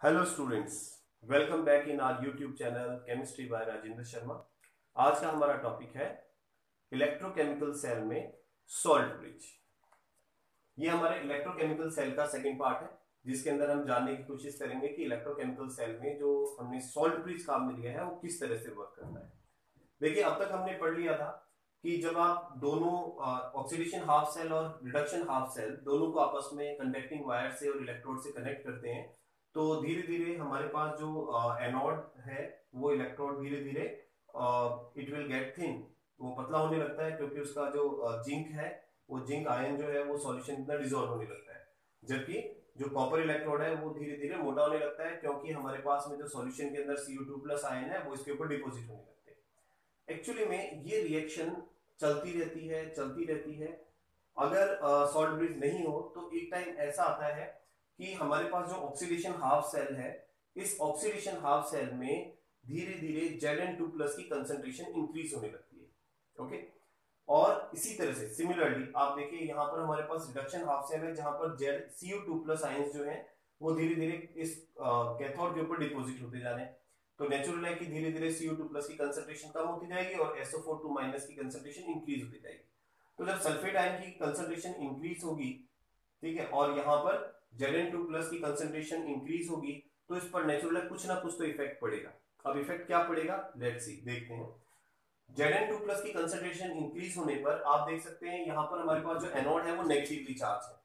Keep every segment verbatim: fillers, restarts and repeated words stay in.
Hello students, welcome back in our YouTube channel chemistry by Rajendra Sharma. आज का हमारा topic है इलेक्ट्रोकेमिकल सेल में सॉल्ट ब्रिज। ये हमारे इलेक्ट्रोकेमिकल सेल का सेकंड पार्ट है, जिसके अंदर हम जानने की कोशिश करेंगे कि इलेक्ट्रोकेमिकल सेल में जो हमने सॉल्ट ब्रिज काम में लिया है वो किस तरह से वर्क करता है। देखिए, अब तक हमने पढ़ लिया था कि जब आप दोनों ऑक्सीडेशन हाफ सेल और रिडक्शन हाफ सेल दोनों को आपस में कंडक्टिंग वायर से और इलेक्ट्रोड से कनेक्ट करते हैं, तो धीरे धीरे हमारे पास जो एनोड है वो इलेक्ट्रोड धीरे धीरे इट विल गेट थिन, वो पतला होने लगता है, क्योंकि उसका जो जिंक है वो जिंक आयन जो है वो सॉल्यूशन के अंदर डिसॉल्व होने लगता है। जबकि जो कॉपर इलेक्ट्रोड है वो धीरे धीरे मोटा होने लगता है, क्योंकि हमारे पास में जो सॉल्यूशन के अंदर C O two plus ion है वो इसके ऊपर डिपोजिट होने लगते हैं। एक्चुअली में ये रिएक्शन चलती रहती है चलती रहती है अगर सॉल्ट ब्रिज नहीं हो तो एक टाइम ऐसा आता है कि हमारे पास जो ऑक्सीडेशन हाफ सेल है, इस ऑक्सीडेशन हाफ सेल में धीरे धीरे जेड एन टू प्लस की कंसंट्रेशन इंक्रीज होने लगती है। ओके, और इसी तरह से सिमिलरली आप देखिए यहाँ पर हमारे पास रिडक्शन हाफ सेल है, जहां पर Z C O two plus ions जो है वो धीरे धीरे इस कैथोड के ऊपर डिपोजिट होते जा रहे हैं। तो नेचुरल है कि धीरे धीरे सी ओ टू प्लस की कंसंट्रेशन कम होती जाएगी और S O four two minus की कंसंट्रेशन इंक्रीज होती जाएगी। तो जब सल्फेट आयन की कंसंट्रेशन इंक्रीज होगी, ठीक है, और यहाँ पर जेड एन टू प्लस की कंसंट्रेशन इंक्रीज होगी, तो इस पर नेचुरल कुछ ना कुछ तो इफेक्ट पड़ेगा। अब इफेक्ट क्या पड़ेगा, लेट्स सी, देखते हैं। जेड एन टू प्लस की कंसंट्रेशन इंक्रीज होने पर आप देख सकते हैं यहाँ पर हमारे पास जो एनोड है वो नेगेटिवली चार्ज है,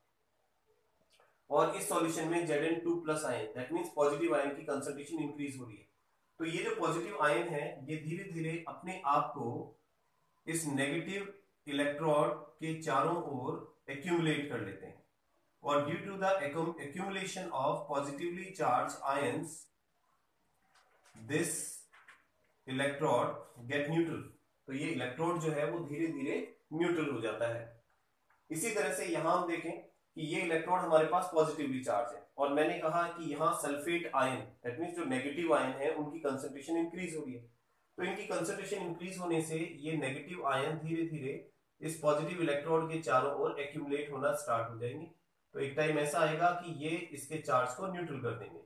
और इस सॉल्यूशन में Z N two plus ion, that means positive ion की कंसंट्रेशन इंक्रीज हो रही है। तो ये जो पॉजिटिव आयन है ये धीरे धीरे अपने आप को इस नेगेटिव इलेक्ट्रोड के चारों ओर एक्यूमुलेट कर लेते हैं, और due to the accumulation of positively charged ions this electrode get neutral। तो ये इलेक्ट्रोड जो है वो धीरे धीरे न्यूट्रल हो जाता है। इसी तरह से यहां हम देखें कि ये इलेक्ट्रोड हमारे पास पॉजिटिवली चार्ज है, और मैंने कहा कि यहाँ सल्फेट आयन, दैट मींस जो नेगेटिव आयन है उनकी कंसंट्रेशन इंक्रीज हो रही है। तो इनकी कंसंट्रेशन इंक्रीज होने से ये नेगेटिव आयन धीरे धीरे इस पॉजिटिव इलेक्ट्रोड के चारों ओर एक्यूमुलेट होना स्टार्ट हो जाएंगे। तो एक टाइम ऐसा आएगा कि ये इसके चार्ज को न्यूट्रल कर देंगे।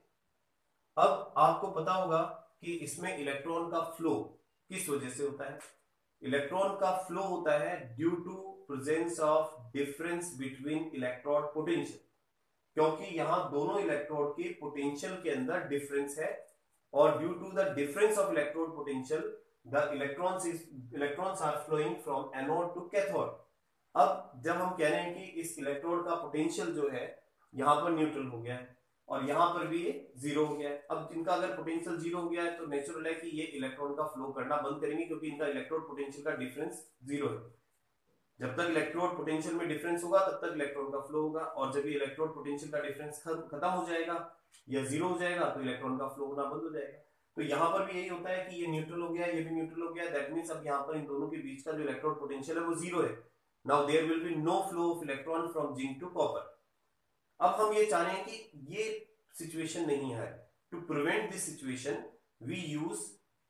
अब आपको पता होगा कि इसमें इलेक्ट्रॉन का फ्लो किस वजह से होता है। इलेक्ट्रॉन का फ्लो होता है due to presence of difference between electrode potential, क्योंकि यहां दोनों इलेक्ट्रोड के पोटेंशियल के अंदर डिफरेंस है, और due to the difference of electrode potential the electrons electrons are flowing from anode to cathode. अब जब हम कह रहे हैं कि इस इलेक्ट्रोड का पोटेंशियल जो है यहां पर न्यूट्रल हो गया है और यहां पर भी ये जीरो हो गया है, अब इनका अगर पोटेंशियल जीरो हो गया है तो नेचुरल है कि ये इलेक्ट्रॉन का फ्लो करना बंद करेंगे, क्योंकि इनका इलेक्ट्रोड पोटेंशियल का डिफरेंस जीरो है। जब तक इलेक्ट्रोड पोटेंशियल में डिफरेंस होगा तब तक इलेक्ट्रॉन का फ्लो होगा, और जब ये इलेक्ट्रोड पोटेंशियल का डिफरेंस खत्म हो जाएगा या जीरो हो जाएगा तो इलेक्ट्रॉन का फ्लो होना बंद हो जाएगा। तो यहाँ पर भी यही होता है कि ये न्यूट्रल हो गया, ये भी न्यूट्रल हो गया, दैट मींस अब यहाँ पर इन दोनों के बीच का जो इलेक्ट्रोड पोटेंशियल है वो जीरो है। Now there will be no flow of electron from zinc to copper। अब हम ये चाह रहे हैं कि ये सिचुएशन नहीं है। To prevent this situation, we use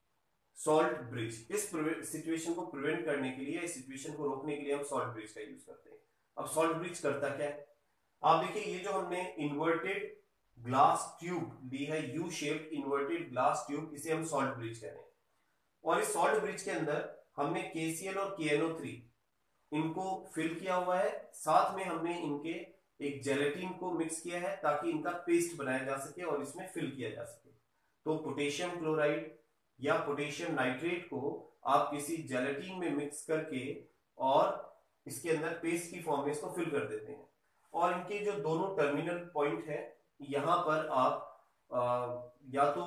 salt bridge। इस सिचुएशन को प्रिवेंट करने के लिए, इस सिचुएशन को रोकने के लिए हम सॉल्ट ब्रिज का यूज करते हैं। अब सॉल्ट ब्रिज करता क्या है, आप देखिए, ये जो हमने इन्वर्टेड ग्लास ट्यूब ली है, U shaped inverted glass tube, इसे हम सॉल्ट ब्रिज कह रहे हैं। और इस सॉल्ट ब्रिज के अंदर हमने के सी एल और के एन ओ थ्री इनको फिल किया हुआ है, साथ में हमने इनके एक जेलेटिन को मिक्स किया है ताकि इनका पेस्ट बनाया जा सके और इसमें फिल किया जा सके। तो पोटेशियम क्लोराइड या पोटेशियम नाइट्रेट को आप किसी जेलेटिन में मिक्स करके और इसके अंदर पेस्ट की फॉर्म में इसको फिल कर देते हैं, और इनके जो दोनों टर्मिनल पॉइंट है यहाँ पर आप आ, या तो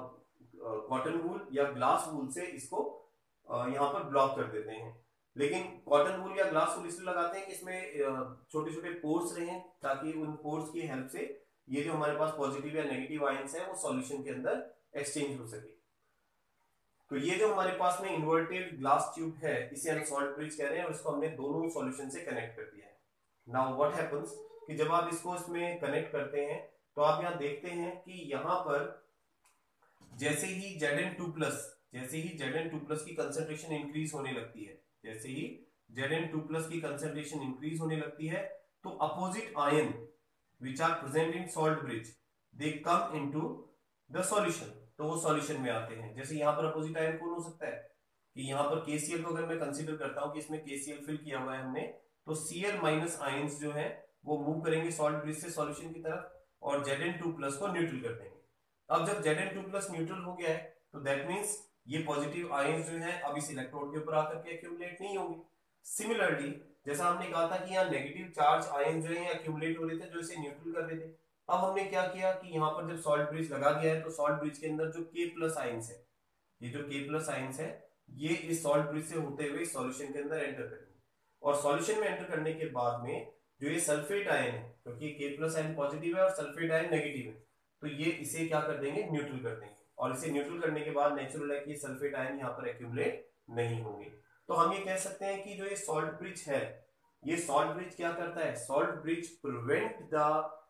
कॉटन वूल या ग्लास वूल से इसको यहाँ पर ब्लॉक कर देते हैं। लेकिन कॉटन वूल या ग्लास वूल इसलिए लगाते हैं कि इसमें छोटे छोटे पोर्स रहें, ताकि उन पोर्स की हेल्प से ये जो हमारे पास पॉजिटिव या नेगेटिव आयंस है वो सॉल्यूशन के अंदर एक्सचेंज हो सके। तो ये जो हमारे पास में इन्वर्टेड ग्लास ट्यूब है इसे हम सॉल्ट ब्रिज कह रहे हैं, और इसको हमने दोनों सॉल्यूशन से कनेक्ट कर दिया है। नाउ व्हाट हैपेंस कि जब आप इसको इसमें कनेक्ट करते हैं तो आप यहाँ देखते हैं कि यहाँ पर जैसे ही जेड एन टू प्लस जैसे ही जेड एन टू प्लस की कंसंट्रेशन इंक्रीज होने लगती है जैसे ही जेड एन टू प्लस की कंसंट्रेशन इंक्रीज होने लगती है तो opposite ion which are present in salt bridge they come into the solution, तो वो सॉल्यूशन में आते हैं। जैसे यहाँ पर अपोजिट आयन कौन हो सकता है कि यहाँ पर केसीएल को अगर मैं कंसीडर करता हूँ कि इसमें केसीएल फिल किया हुआ है हमने, तो सीएल माइनस आयंस जो है वो मूव करेंगे सॉल्ट ब्रिज से सॉल्यूशन की तरफ और जेड एन टू प्लस को न्यूट्रल कर देंगे। अब जब Z N two plus neutral हो गया है तो दैट मीन्स ये पॉजिटिव आयंस जो है अब इस इलेक्ट्रोड के ऊपर आकर के एक्यूमुलेट नहीं होंगे। सिमिलरली जैसा हमने कहा था कि यहाँ नेगेटिव चार्ज आयन जो है एक्यूमुलेट हो रहे थे जो इसे न्यूट्रल कर रहे थे, अब हमने क्या किया कि यहाँ पर जब सॉल्ट ब्रिज लगा दिया है तो सॉल्ट ब्रिज के अंदर जो के प्लस आयंस है, ये जो के प्लस आयंस है ये इस सॉल्ट ब्रिज से होते हुए सॉल्यूशन के अंदर एंटर करेंगे और सॉल्यूशन में एंटर करने के बाद में जो ये सल्फेट आयन है, क्योंकि के प्लस आयन पॉजिटिव है और सल्फेट आयन नेगेटिव है, तो ये इसे क्या कर देंगे न्यूट्रल कर देंगे और इसे न्यूट्रल करने के बाद नेचुरल है कि सल्फेट आयन यहाँ पर एक्यूमुलेट नहीं होंगे। तो हम ये कह सकते हैं कि जो ये सॉल्ट ब्रिज है, ये सॉल्ट ब्रिज क्या करता है, salt bridge prevent the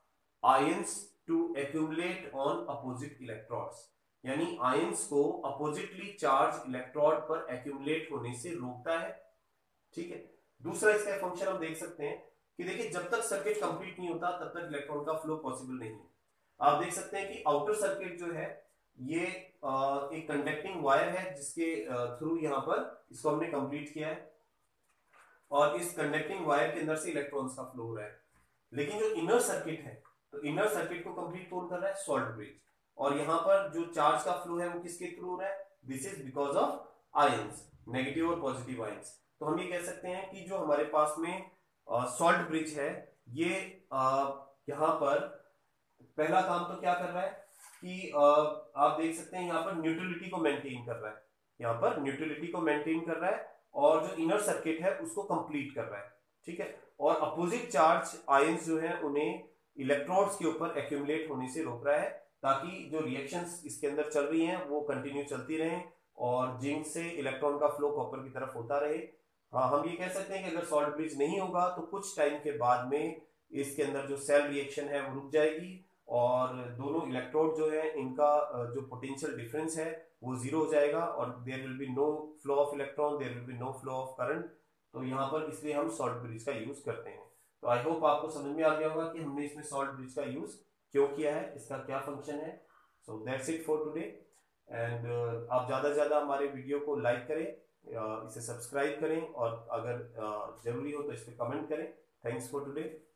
ions to accumulate on opposite electrodes, यानी आयंस को अपोजिटली चार्ज इलेक्ट्रोड पर एक्यूमुलेट होने से रोकता है। ठीक है, दूसरा इसका फंक्शन हम देख सकते हैं कि देखिए जब तक सर्किट कंप्लीट नहीं होता तब तक इलेक्ट्रॉन का फ्लो पॉसिबल नहीं है। आप देख सकते हैं कि आउटर सर्किट जो है ये आ, एक कंडक्टिंग वायर है जिसके थ्रू यहाँ पर इसको हमने कंप्लीट किया है और इस कंडक्टिंग वायर के अंदर से इलेक्ट्रॉन्स का फ्लो हो रहा है। लेकिन जो इनर सर्किट है तो इनर सर्किट को कंप्लीट कौन कर रहा है, सॉल्ट ब्रिज, और यहाँ पर जो चार्ज का फ्लो है वो किसके थ्रू हो रहा है, this is because of ions, negative और पॉजिटिव आयंस। तो हम ये कह सकते हैं कि जो हमारे पास में सॉल्ट ब्रिज है ये यहाँ पर पहला काम तो क्या कर रहा है कि आ, आप देख सकते हैं यहाँ पर न्यूट्रलिटी को मेंटेन कर रहा है, यहाँ पर न्यूट्रलिटी को मेंटेन कर रहा है और जो इनर सर्किट है उसको कंप्लीट कर रहा है। ठीक है, और अपोजिट चार्ज आयंस जो है उन्हें इलेक्ट्रोड्स के ऊपर एक्यूमुलेट होने से रोक रहा है ताकि जो रिएक्शंस इसके अंदर चल रही हैं वो कंटिन्यू चलती रहें और जिंक से इलेक्ट्रॉन का फ्लो कॉपर की तरफ होता रहे। हाँ, हम ये कह सकते हैं कि अगर सॉल्ट ब्रिज नहीं होगा तो कुछ टाइम के बाद में इसके अंदर जो सेल रिएक्शन है वो रुक जाएगी और दोनों इलेक्ट्रोड जो है इनका जो पोटेंशियल डिफरेंस है वो जीरो हो जाएगा और there will be no flow of electron, there will be no flow of current. तो यहाँ पर इसलिए हम सॉल्ट ब्रिज का यूज करते हैं। तो आई होप आपको समझ में आ गया होगा कि हमने इसमें सॉल्ट ब्रिज का यूज क्यों किया है, इसका क्या फंक्शन है। So that's it for today and आप ज़्यादा से ज़्यादा हमारे वीडियो को लाइक करें, इसे सब्सक्राइब करें और अगर जरूरी हो तो इस पर कमेंट करें। Thanks for today.